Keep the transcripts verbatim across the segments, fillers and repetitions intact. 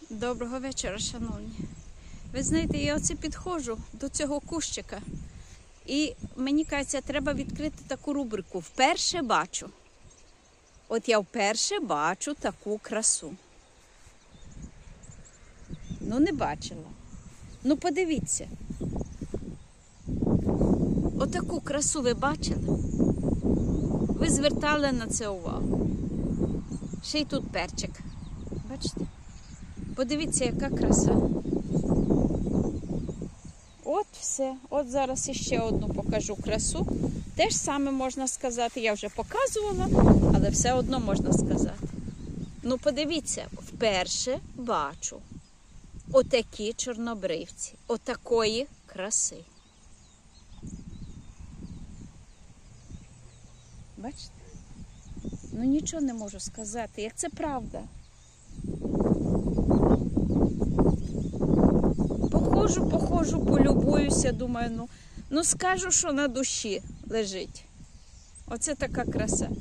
Доброго вечора, шановні. Ви знаєте, я оце підходжу до цього кущика. І мені кажеться, треба відкрити таку рубрику. Вперше бачу. От я вперше бачу таку красу. Ну, не бачила. Ну, подивіться. Отаку красу ви бачили? Ви звертали на це увагу. Ще й тут перчик. Бачите? Подивіться, яка краса. От все. От зараз іще одну покажу красу. Те ж саме можна сказати. Я вже показувала, але все одно можна сказати. Ну, подивіться, вперше бачу отакі чорнобривці. Отакої краси. Бачите? Ну, нічого не можу сказати, як це правда. Походжу, походжу, полюбуюся, думаю, ну, ну скажу, що на душі лежить. Оце така краса.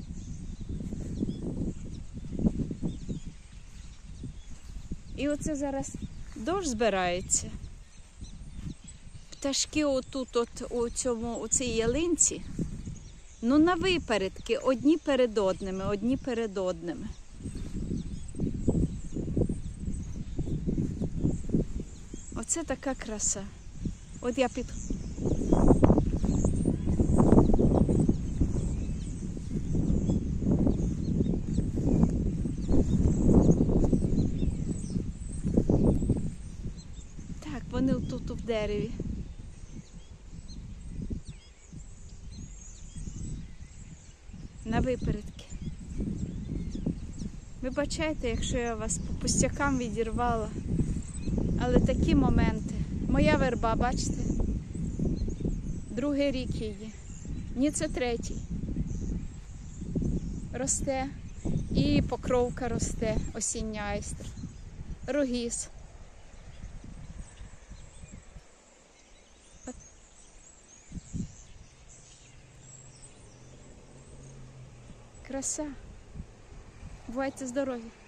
І оце зараз дощ збирається. Пташки отут, от у цьому, у цій ялинці, ну на випередки, одні перед одними, одні перед одними. Оце така краса. От я під... Так, вони тут в дереві. На випередки. Вибачайте, якщо я вас по пустякам відірвала. Але такі моменти. Моя верба, бачите? Другий рік її. Ні, це третій. Росте. І покровка росте, осіння айстра. Рогіз. От. Краса. Бувайте здорові.